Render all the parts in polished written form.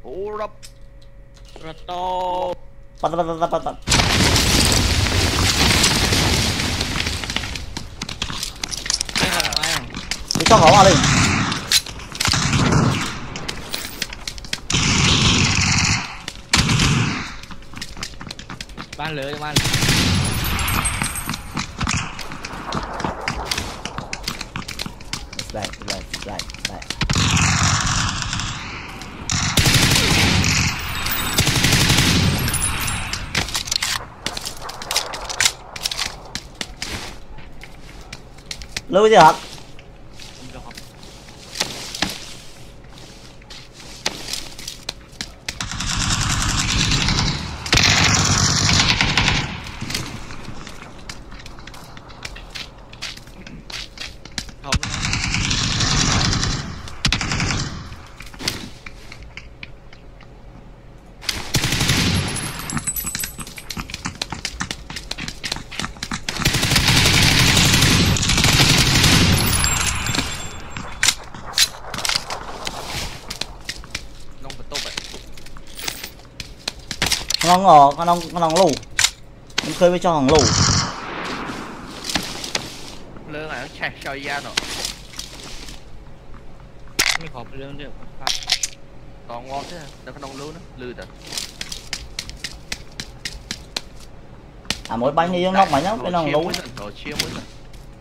Ủa rập rất to bắt đi cho ngõ vào đi ban lưới ban đây lưu gì hả không nông vật tốt vậy con lù mình khơi với cho thằng lù lơ này nó chạy cho ra rồi ไม่ขอไปเรื่องเดียว còn ngon thế đâu có nông lú nữa lư rồi mỗi bánh như nóc mày nhá cái thằng lù rồi chia mới rồi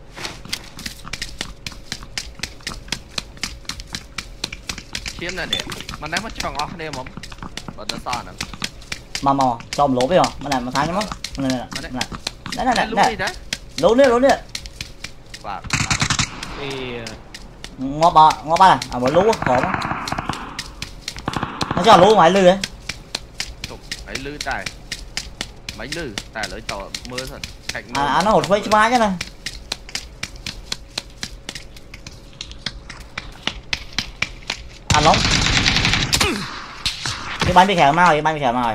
chia này nè mà ném mất cho ngon đây mà còn nó sao nữa mà cho lỗ bây giờ mà này mà thái nhá này lỗ nữa và thì ngó ba này bởi lú khó lắm nó cho lú mày lư đấy phải lư tài mấy lư tài lưỡi trò mưa thật nó hột với ba chứ này lóng cái bánh bị khẻo mau rồi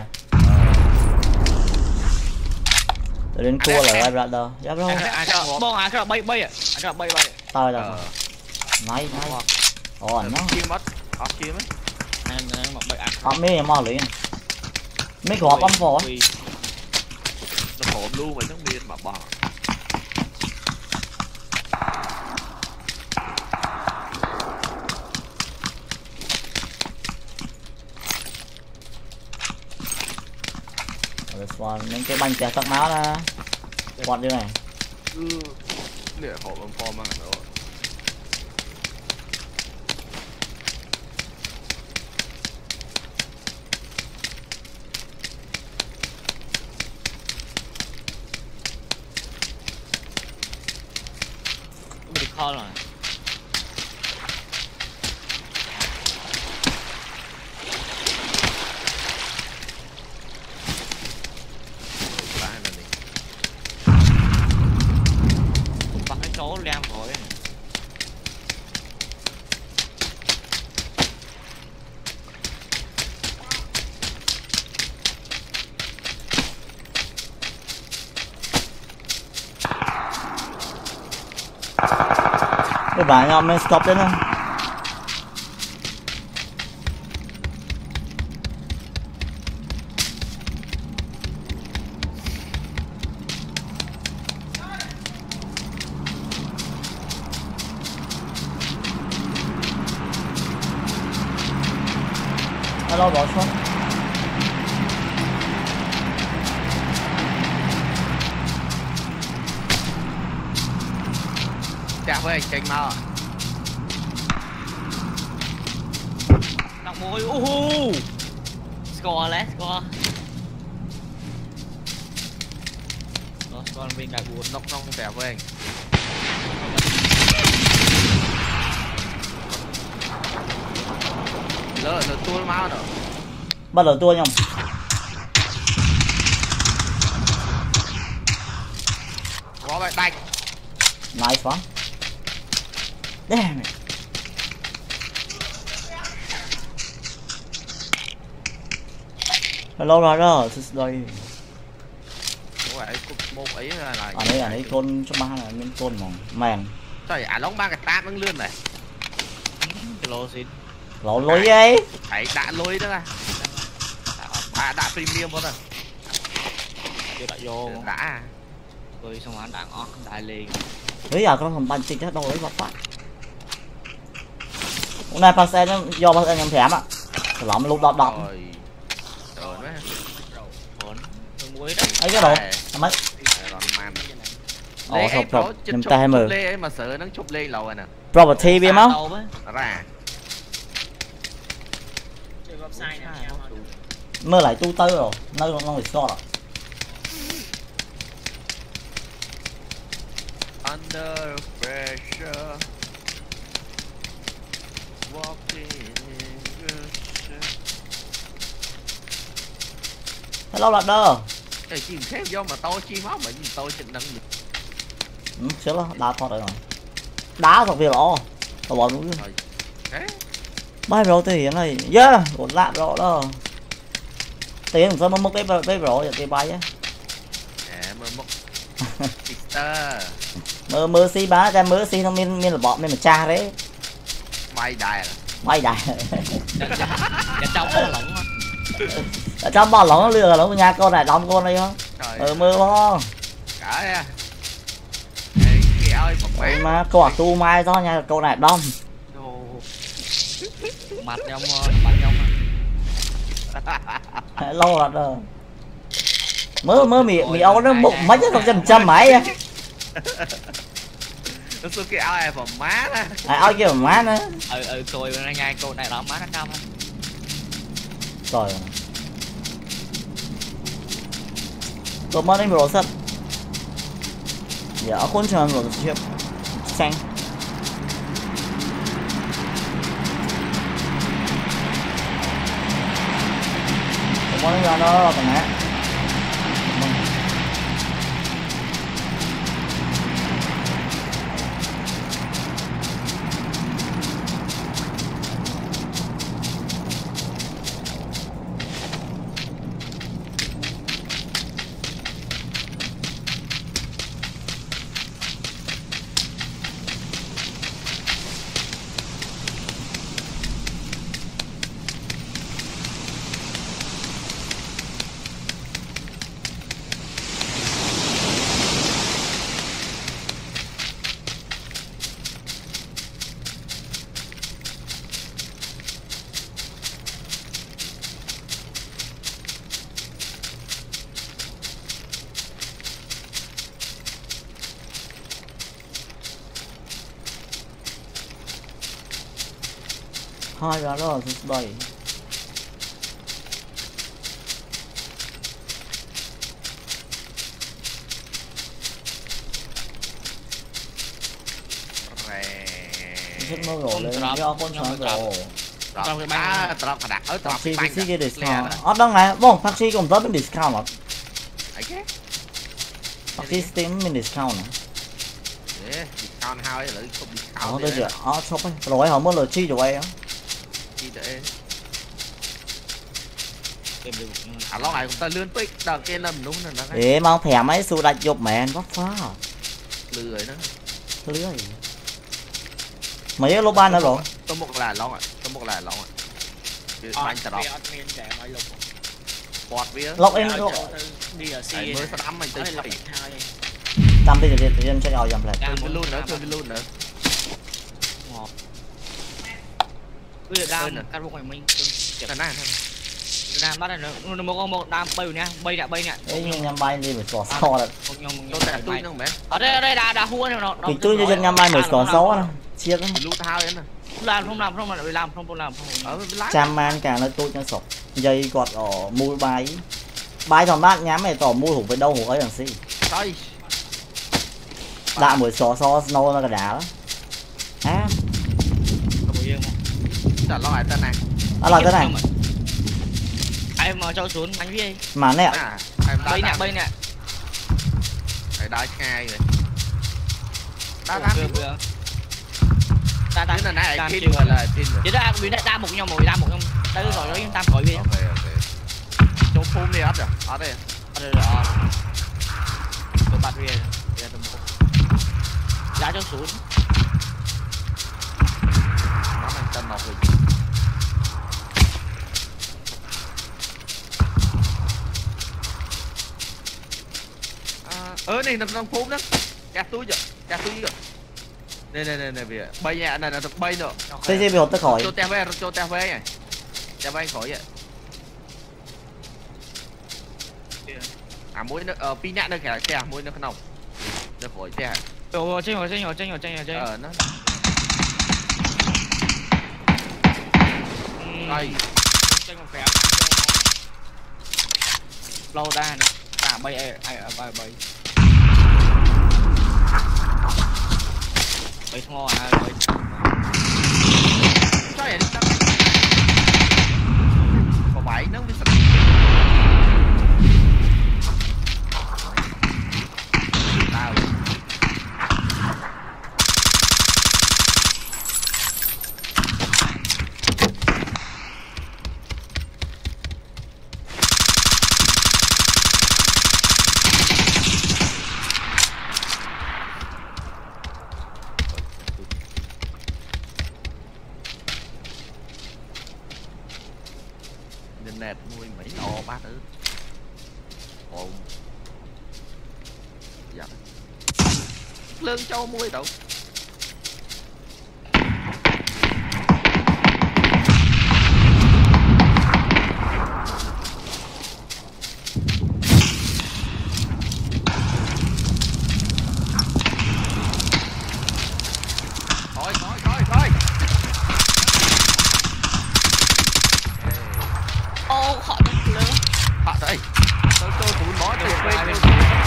từ đến cua là ai ra đâu giáp đâu bông ai cái bay à cái bay tơi rồi nói ồ nó chia mất chia mất họ mấy mò lưỡi mấy quả bấm phỏ nó khổ luôn vậy nó biên mà bò những cái bánh chè tắc máu ra quạt như này để khổ bấm phò mà nó bị kho rồi bắt cái số lem rồi cái bạn nhau mới stop đến không alo bỏ xuống chạm với anh tranh mau nặng môi score score bên cạnh buồn nóc đẹp với anh lỡ nó tua máu nữa bắt đầu tua nhầm có vậy đánh nice quá damn it lâu rồi đó đây vậy một ấy là ở đây côn cho ba là nên côn mỏng mèn trời lóng ba cái táp nó lươn này kilo xin lộn lối ấy Đấy đã lôi đó à đã premium rồi chưa đã vô đã tôi xong rồi đạn on đại liền bây giờ con thằng bắn chích đâu ấy bọc phát hôm nay bác xe nó do bác xe nhầm thèm á lắm lúc đọt đọt rồi đấy hồn muối đấy ấy cái đồ mấy Lê sọc sọc chụp tay mờ lê ấy mà sợ nó chụp lê lâu rồi nè property biết không ra mơ lại tu tư rồi nơi nó bị so rồi under pressure walking hello là đơ Ê, chim khép vô mà tôi chim máu mà nhìn tôi chừng nâng xíu đó đá thoát rồi đá thuộc về lỗ tao bỏ đúng rồi bay rồi thì hiện này yeah một lạ rõ đó tiền sao mà mất cái rồi thì bay á mơ mốc Easter mơ xí bá ra mơ xí nó miên là bọn mình mà cha đấy bay đài bay đại cái trong nó lỏng ở trong bao lỏng nó lừa lỏng nhà con này đóng con đây không mơ không cả ơi mẹ mà quả tu mai do nhà câu này đông mặt trong mặt trong lâu là rồi mơ mì ấu nó bụng mấy cái con chân máy á nó xưa cái áo này vào má đó áo kia má nữa tôi ngay cô này đó má nó cao rồi tôi mới đến rồi sắt dạ con chờ rồi chip xanh tôi mới ra đó thằng á hai ra đó đầy rất mơ rồi lên do con chó rồi trong cái bá trọc cả đặt ở trọc taxi cái discount ở đâu này bông taxi cũng rất bên discount mà taxi steam bên discount này discount hai lại không discount đây chưa shop ấy rồi họ muốn lời chi rồi á chi để lo này cũng ta lươn pick đằng kia nằm đúng rồi đó để mang thẻ máy su đặt dục mẹ nó phá lười đó lưới mấy cái lô ban nữa rồi tôi một là long ạ tôi một là long ạ bánh trọc bọt vía lọc em đi ở xe mới phát đắm anh tới tâm đi tự nhiên sẽ ngồi dầm lại tôi luôn nữa bây giờ đam căn bộ ngoài mình là nè đam bắt này một đam bay nè bay nè đấy như nhâm bay đi phải xỏ xo rồi tôi tại tôi nó mẹ ở đây đã hua này nó thì tôi cho dân nhâm bay mới xỏ xó này chia cái lú thao đấy nè không làm ở cham man cả nó tôi cho sọc dây quạt ở mua bài thằng bác nhám mày tỏ mua hủ với đâu hủ ấy thằng gì đã buổi xó xó snow nó cả đá đó á trả lo lại tên này là cái này em mà cho xuống bánh đi mà nè bay nè phải đá hai rồi ta là này tin rồi là tin rồi chỉ ra bị đa một nhau đây rồi nó tam khỏi đi chỗ phun đi hết rồi ở đây tôi bắt về giá cho xuống nó mang tên một rồi này nó phốm đó chặt túi rồi nè về bay nhẹ này là bay nữa xây bị hột tới khỏi cho te về này te về khỏi vậy à mũi nó pi nhẹ nó kìa te mũi nó nồng nó khỏi te Trên rồi nó đây trên một kẻ lâu ta nữa cả bay bay ngon à bay sao vậy có bảy nó mới tao nẹt nuôi mấy o bát thứ ồn dạ lương châu muối đâu thôi ô họ đánh lớn họ đây tôi cũng nói tôi quên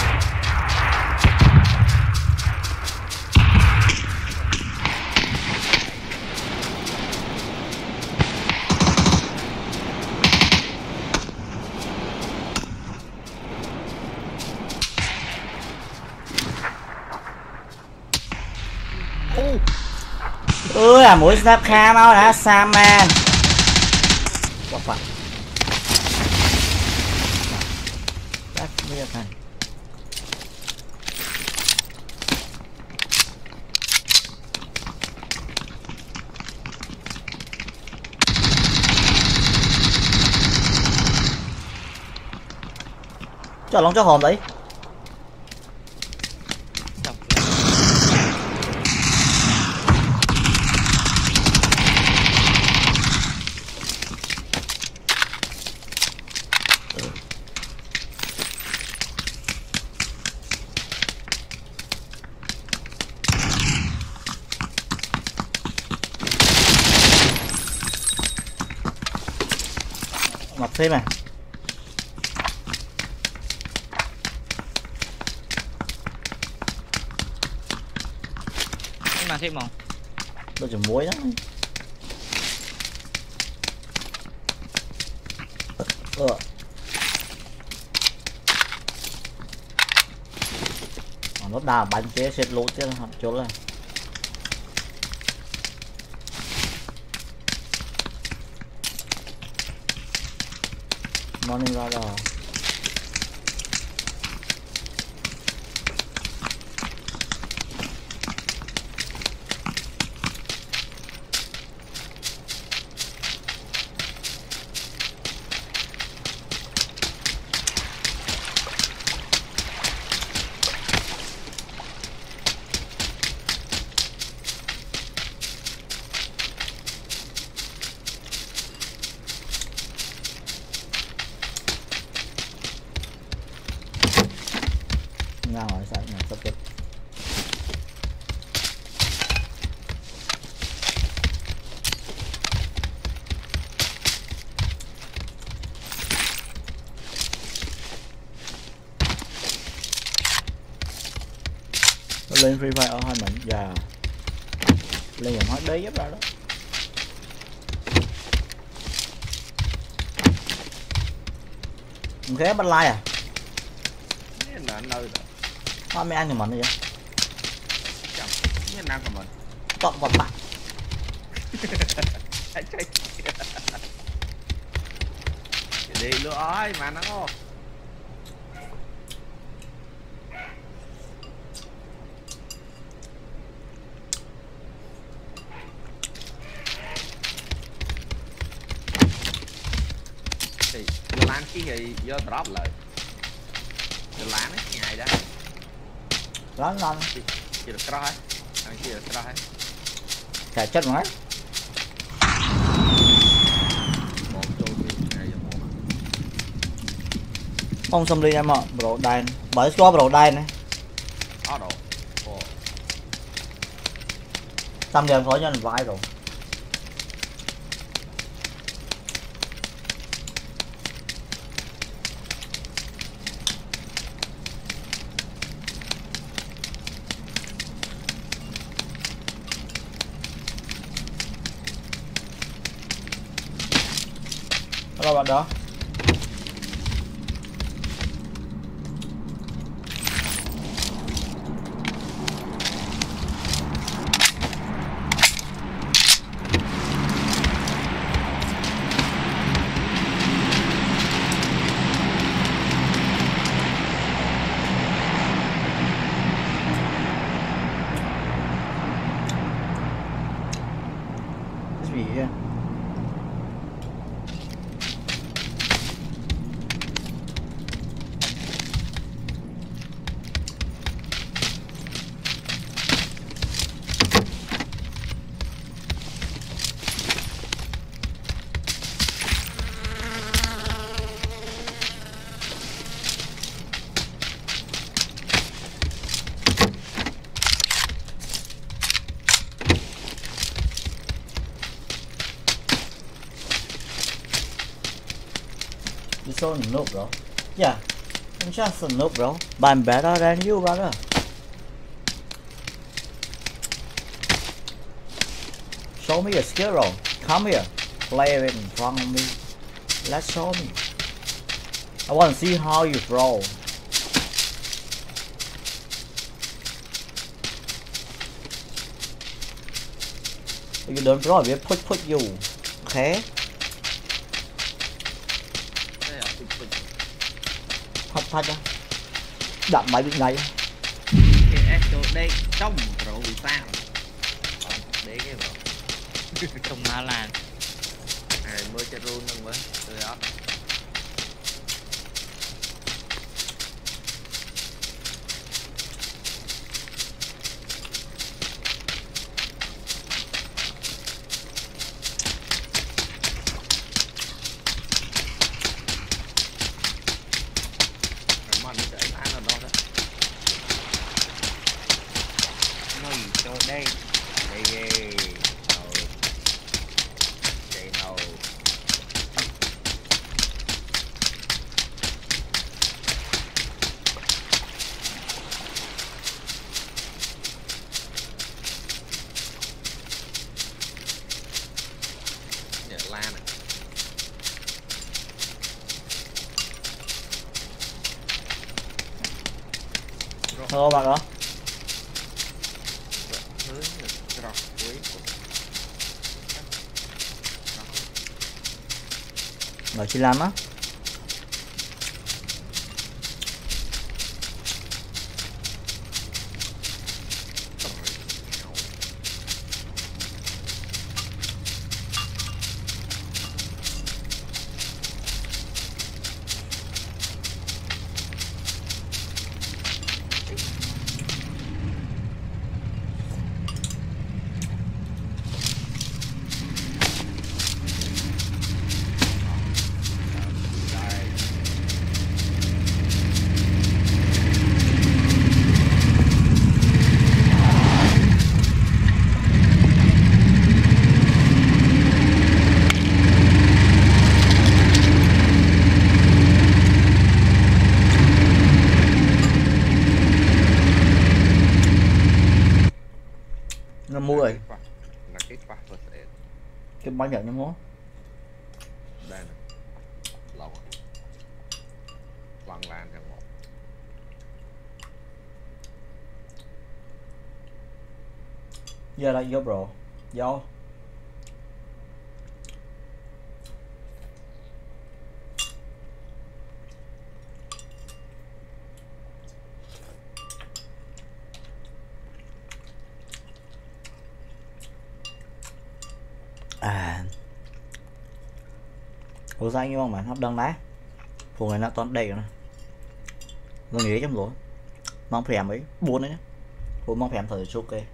à mũi snap cam mau đã Sam man quá phận that's weird man cho lông cho hồn đấy mặt thêm này mà thêm không tôi chỉ muối đó nó đào bánh chế xếp lỗ chứ học chỗ này morning ra rồi ra ngoài sao mà sắp chết lên Free Fire ở hai mình và lên dòng hết đấy giúp ra đó thế bắt like à là nơi rồi hoa mấy anh của mình vậy chẳng như nào của mình tọt vào bạn đi luôn ơi mà nó ngon thì lan cái gì do drop lại lan ấy ngày đó lăn lăn chỉ được cross ấy anh chỉ được cross ấy chạy chất mà một trôi này giờ một không xâm ly em ạ bro đai bởi có bro đai này đó đồ xâm game khỏi cho anh vai rồi hello bạn đó cái gì vậy You're so noob, bro. Yeah, I'm just a noob, bro. But I'm better than you, brother. Show me your skill, bro. Come here. Play it in front of me. Let's show me. I want to see how you throw. If you don't throw, we'll put you. Okay? Thật á đậm máy bị ngay cái chỗ đây trong rồi bị sao để cái rồi trong Hà Lan mới cho run nâng với từ đó đây đây chạy nào Nhật Lan này hello bạn đó rồi chị làm á nó mua rồi là cái phát cái bánh nhận nó mua đây này lâu Văn Lan thằng một giờ là vô bro vô à ủa sao anh yêu mà hấp đăng đá phù này nó toàn đầy rồi tôi nghĩ trong lỗ mong phải ấy buồn đấy nhá mong phèm thời chúc kê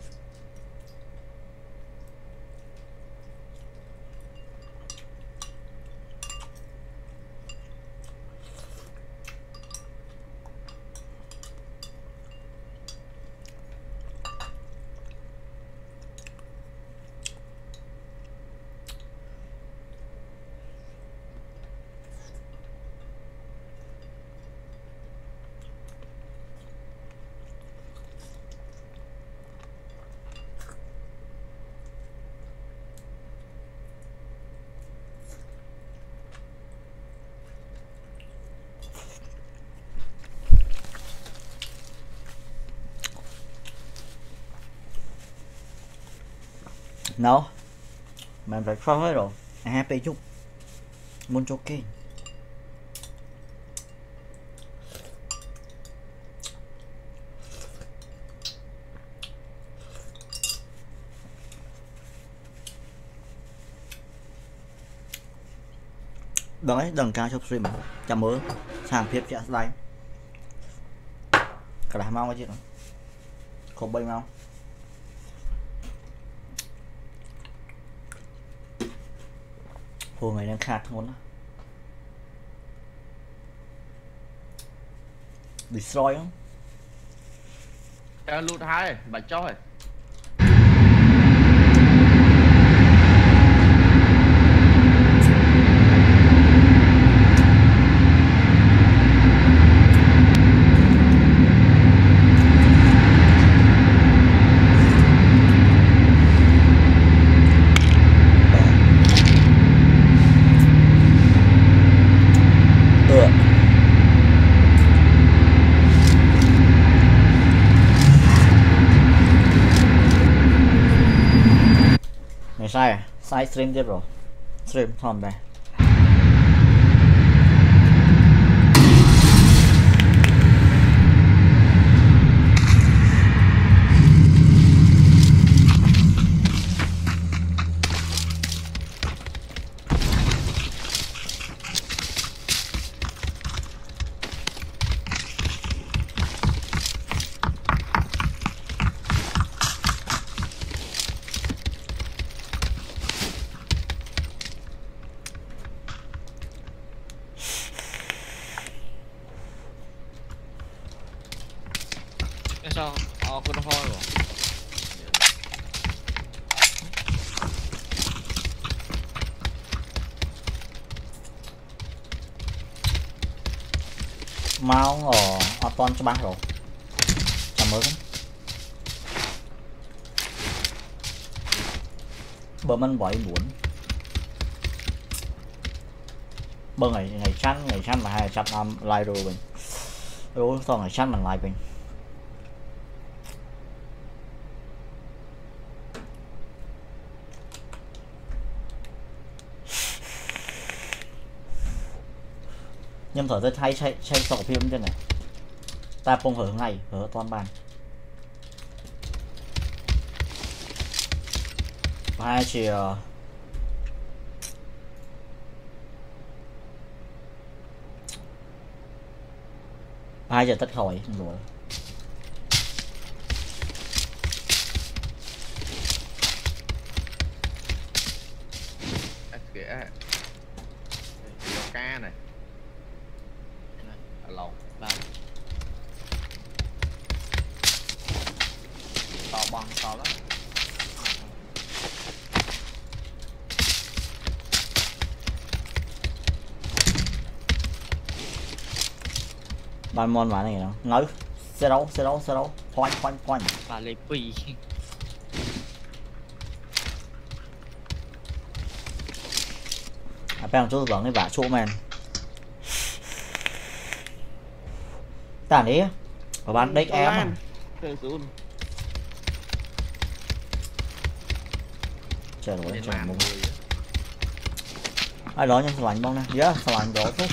no mình phải phá hết rồi happy chút muốn cho kê đấy đằng cao chụp stream chăm mơ sang phép chạy đây cả đám mau cái chuyện không bay mau hồ ngày đang khát ngon lắm destroy không lút hai bà cho rồi sai à? Sai stream tiếp rồi stream thòm đây sao cô nó thôi rồi máu ở toàn cho bác rồi chào mới bờ mình bởi muốn bờ ngày chăn mà 200 năm like rồi mình rồi sau ngày chăn mình like mình nhưng thở rất hay chạy sổ phim trên này ta không hở ngày hở toàn bàn hai chiều hai giờ tất khỏi rồi ca này lầu to bằng to lắm ban môn mà này nó nói xe đấu khoanh và lấy quỳ bạn chỗ vẫn cái vả chỗ men tàn đi và bạn đếch em trời ơi trời mông ai đó nhân lạnh bông nè nhớ lạnh đổ phút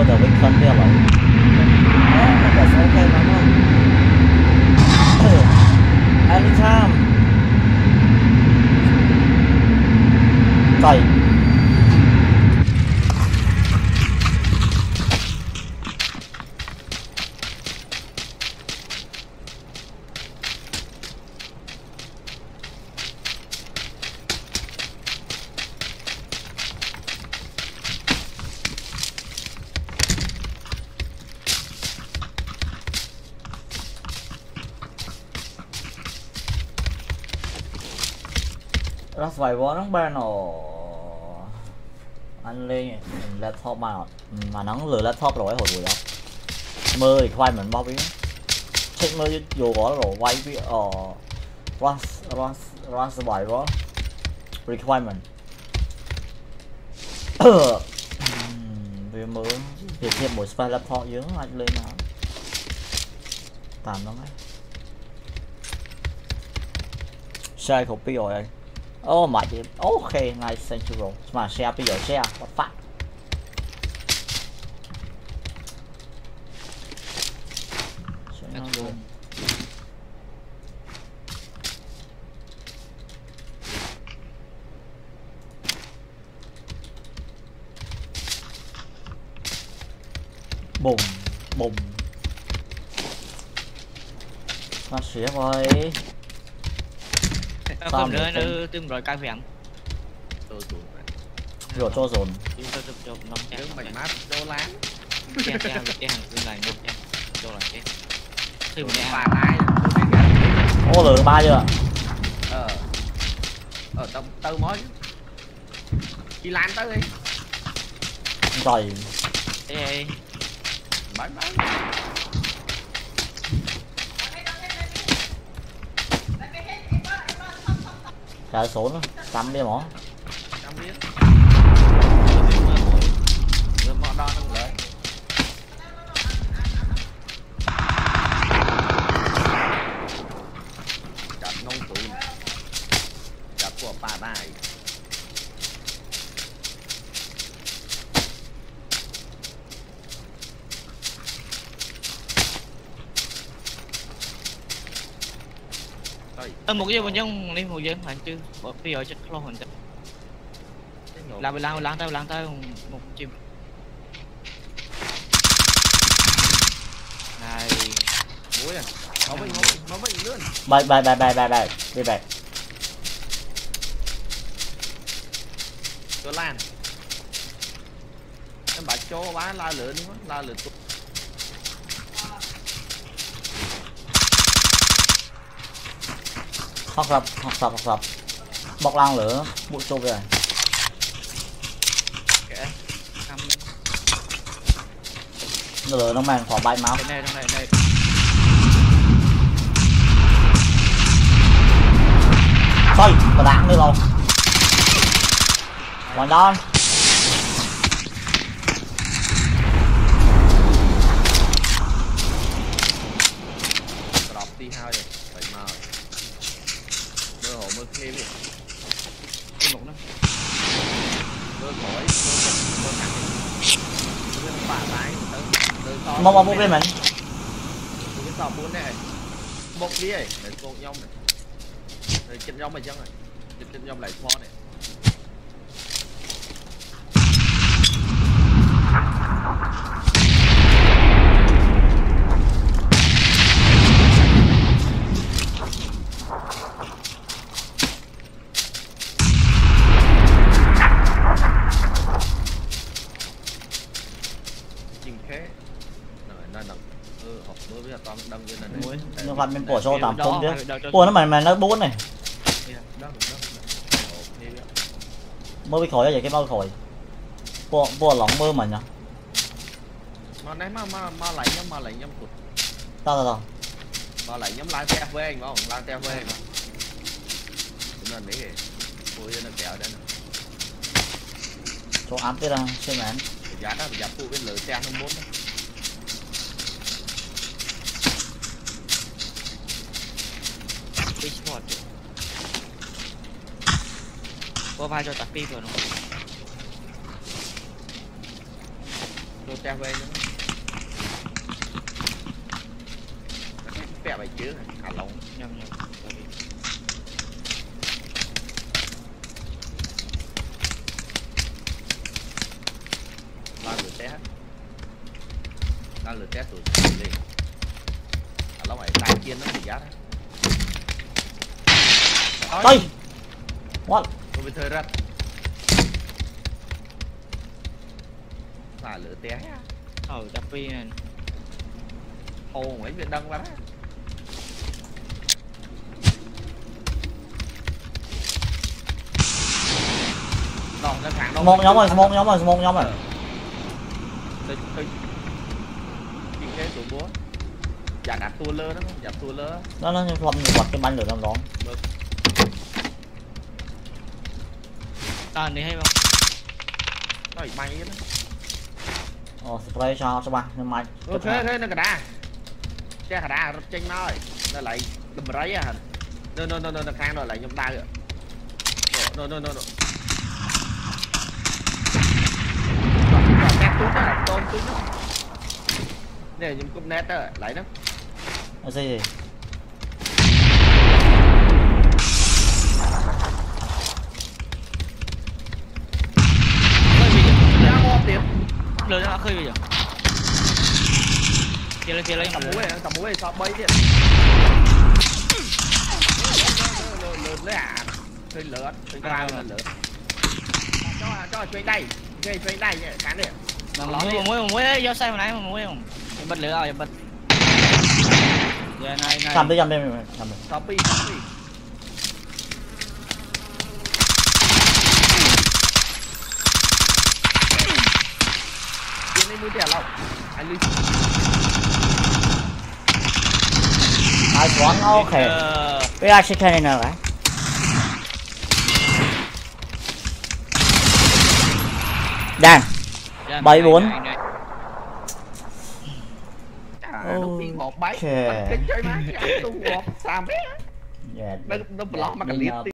the weekend there rồi. That's okay, mama. Anytime. Trời. Rất vài vó nó ba nổ anh lên laptop mà nó lừa laptop rồi hồi đó mơ thì khoai mình bao biết check mơ dù có rồi quay với Rust vài vó requirement vì mơ thì thêm một file laptop dưới anh lên nào tạm đó ngay sai copy rồi anh. Oh my god. Okay, nice central. Mà share bây giờ share. What fuck? Bùng bùng. Nó xỉa rồi. Không nữa nó tương rồi cai vẹn rồi cho dồn đứng mạnh mát cho láng cái hàng tương lại luôn cho lại cái từ nhà bà ai ô lửa ba chưa tao mới đi lan tới đi rồi ê bắn cái số nó tắm đi mỏ trăm biết rồi mỏ đo nó lại chặt nông tụ chặt của bà này một cái bên giống đi một dân bạn chứ bây giờ chắc lo hình làm tới một chim này muối à nó bị luôn bay đi bay cho lan em bảo cho bá la lửa đi la lửa học sập bọc lang lửa bụi trâu về lửa nó màn khỏi bay máu đây thôi mà đạn đi luôn còn đó đọc đi hai rồi vậy mà mơ hồ mơ kia đi một nó mơ khỏi mơ cắt mơ bà lái một bên mình cái tàu bốn này một cái này để con nhông này rồi chân nhông mày chân này chân nhông lại kho này nó vặt bên cổ cho tạm không chứ của nó mày nó bốn này mơ bị khỏi vậy cái bao khỏi bùa lỏng mơ mà nhá mà nãy mà lại nhắm tụt tao mà lại nhắm lang theo với anh không lang theo với anh nên đấy ôi nó kẹo đấy chỗ ám kia ra xem mẹ giá đó giá phụ bên lửa xe nó muốn Sport có vai cho tập phi rồi nó tôi treo về nữa bẹ bài chứ hả lỏng nhầm lan lửa té lan lửa té tụi đi nó phải tay kia nó bị giá đó đây what tôi bị thời ra là lửa té đập phi này hồ mấy việc đăng quá đó đòn ra thẳng đâu một nhóm rồi tôi chuyện cái tụi bố giả đặt tua lơ đó giả tua lơ nó lom quật cái bánh lửa trong đó đi hay không nó bị may đó spray cho ba nhưng mà thế nó cả đá che cả đá tranh nói nó lại đâm ráy à nó khang rồi lại nhom đai rồi no tôm túi nó này nhom cúp net đó lại đó gì lừa nó khơi bây giờ kia lấy tầm mũi sao bấy đi lừa lấy à chơi lừa ra lừa cho chơi đây chơi đây cán đi muối do sai hồi nãy muối không bật lửa rồi bật giờ này làm đi copy mũi đèo lậu anh lưu nice one okay we actually can in right đang 74 một bấy cái chơi má tôi một sao bé nó block mà cái liệt